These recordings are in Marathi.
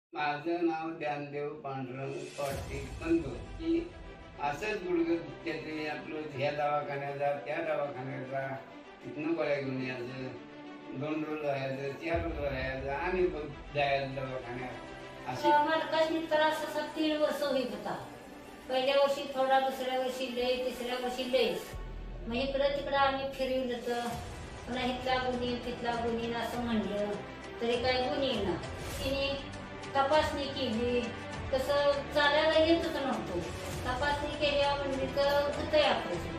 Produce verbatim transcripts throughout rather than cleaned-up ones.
माझं नाव ज्ञानदेव पांडुरंग पाटील म्हणतो की असंच गुडघे दुखते ते आपलं ह्या दवाखान्यात जा त्या दवाखान्यात जा तिथनं गोळ्या घेऊन यायचं, दोन रोज राहायचं, चार रोज राहायचं आणि जायचं दवाखान्यात असे मला त्रास असा तीन वर्ष होत होता. पहिल्या वर्षी थोडा, दुसऱ्या वर्षी लय, तिसऱ्या वर्षी लयच. मग इकडं तिकडं आम्ही फिरवलं तर पुन्हा इथला गुन्हे तिथला गुन्हे असं म्हणलं तरी काय गुन्हे ना. तिने तपासणी केली, तसं चालायला येतच नव्हतं. तपासणी केल्यावर म्हणजे तर होतंय ऑपरेशन.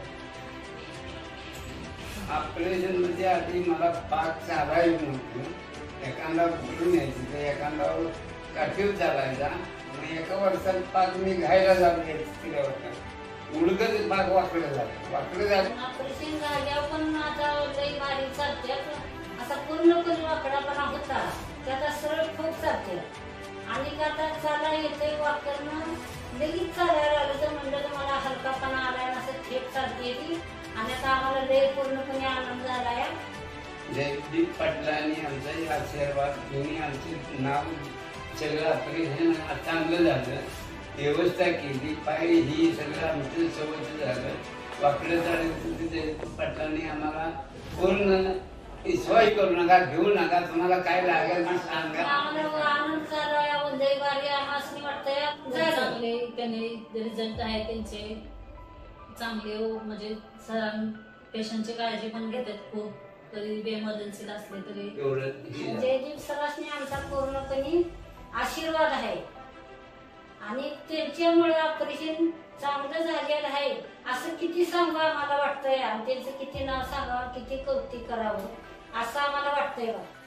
ऑपरेशन मध्ये आधी मला पाक चालायला नव्हतं. एखादा बोलून यायचं तर एखादा काठीव चालायचा. मग एका वर्षात पाक मी घ्यायला जाऊन यायचं. उडकत पाक वाकडं झालं वाकडं झालं ऑपरेशन झाल्यावर पण आता लई भारी चालते. असा पूर्णपणे वाकडापणा होता त्याचा सरळ खूप चालते. आणि आता चाला येते वाकरणं लगेच चालायला आलं तर म्हणलं तर मला हलकापणा आलाय असं थेट चालते ती. आणि आता आम्हाला लय पूर्णपणे आनंद झालाय. जयदीप पाटलांनी आमचा आशीर्वाद घेऊन आमचे नाव सगळं ऑपरेशन चांगलं झालं, व्यवस्था केली, पाय ही सगळं आमचं सवय झालं. वाकडं झालं जयदीप पाटलांनी आम्हाला पूर्ण विश्वास करू नका, घेऊ नका, तुम्हाला काय लागेल ते सांगा. आनंद झाला. लय भारी आम्हाला वाटतंय. चांगले त्याने रिझल्ट आहे त्यांचे चांगले. म्हणजे सर पेशंटची काळजी पण घेतात खूप. तरी इमर्जन्सीला असले तरी जयदीप सरासने आमचा पूर्णपणे आशीर्वाद आहे. आणि त्यांच्यामुळे ऑपरेशन चांगलं झालेलं आहे असं किती सांगा आम्हाला वाटतंय. आणि त्यांचं किती नाव सांगावं, किती कौतुक करावं असं आम्हाला वाटतंय.